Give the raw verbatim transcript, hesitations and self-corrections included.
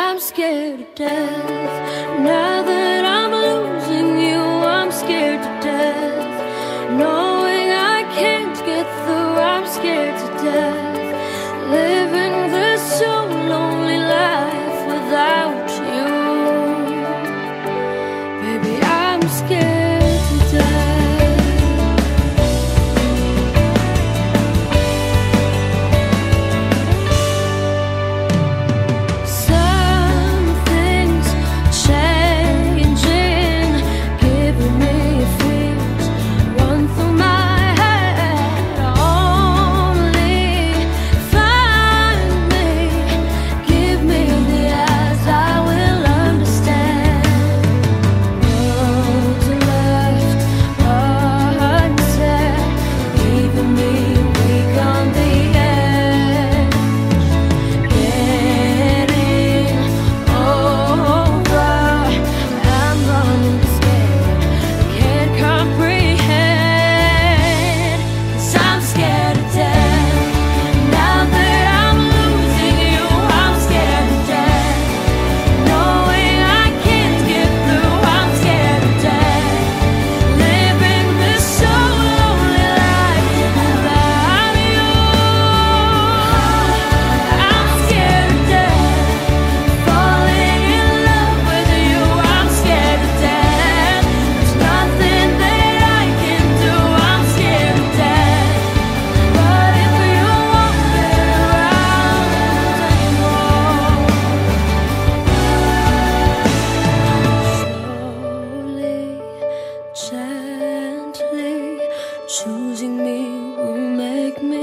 I'm scared to death. Now that I'm losing you, I'm scared to death. Knowing I can't get through, I'm scared to death. Living this so lonely life without you, baby, I'm scared to death. Gently choosing me will make me